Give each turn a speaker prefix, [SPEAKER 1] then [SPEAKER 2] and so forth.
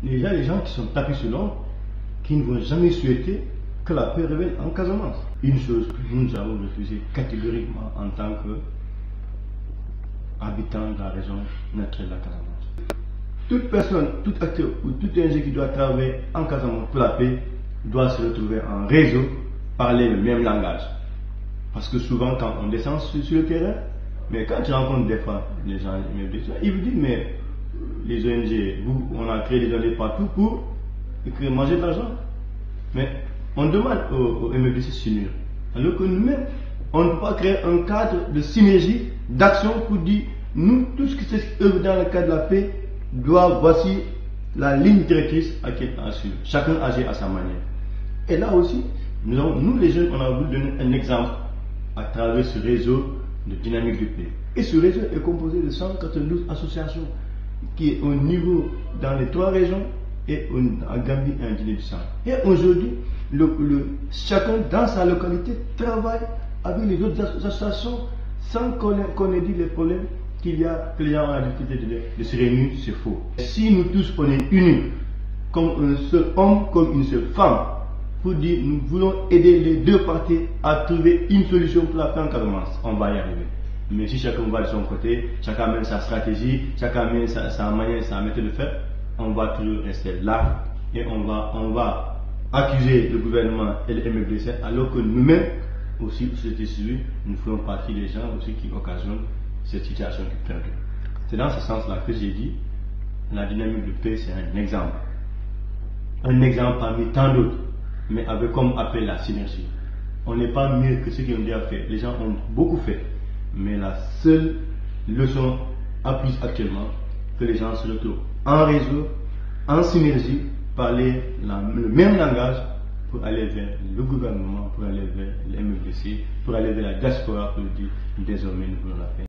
[SPEAKER 1] il y a des gens qui sont tapis sur l'ombre, qui ne vont jamais souhaiter que la paix revienne en Casamance. Une chose que nous avons refusée catégoriquement en tant qu'habitants de la région naturelle de la Casamance. Toute personne, tout acteur ou tout ingénieur qui doit travailler en Casamance pour la paix doit se retrouver en réseau, parler le même langage. Parce que souvent, quand on descend sur le terrain, mais quand tu rencontres des fois les gens, ils vous disent, mais les ONG, on a créé des ONG partout pour manger de l'argent. Mais on demande aux MFDC de s'unir. Alors que nous-mêmes, on ne peut pas créer un cadre de synergie, d'action pour dire, nous, tout ce qui s'œuvre dans le cadre de la paix, voici la ligne directrice à qui on suivre. Chacun agit à sa manière. Et là aussi, nous les jeunes, on a voulu donner un exemple à travers ce réseau de dynamique de paix. Et ce réseau est composé de 192 associations qui est au niveau dans les 3 régions et en Gambie et en Guinée-Bissau. Et aujourd'hui, chacun dans sa localité travaille avec les autres associations sans qu'on ait dit les problèmes qu'il y a, que les gens ont la difficulté de se réunir, c'est faux. Si nous tous on est unis comme un seul homme, comme une seule femme, pour dire nous voulons aider les deux parties à trouver une solution pour la paix en Casamance, on va y arriver. Mais si chacun va de son côté, chacun mène sa stratégie, chacun mène sa manière, sa méthode de faire, on va toujours rester là et on va accuser le gouvernement et le MFDC alors que nous-mêmes aussi, société civile, nous faisons partie des gens aussi qui occasionnent cette situation qui perdure. C'est dans ce sens-là que j'ai dit, la dynamique de paix c'est un exemple. Un exemple parmi tant d'autres, mais avec comme appel la synergie. On n'est pas mieux que ceux qui ont déjà fait. Les gens ont beaucoup fait. Mais la seule leçon apprise actuellement, que les gens se retrouvent en réseau, en synergie, parler le même langage pour aller vers le gouvernement, pour aller vers les MFDC, pour aller vers la diaspora pour dire désormais nous voulons la paix.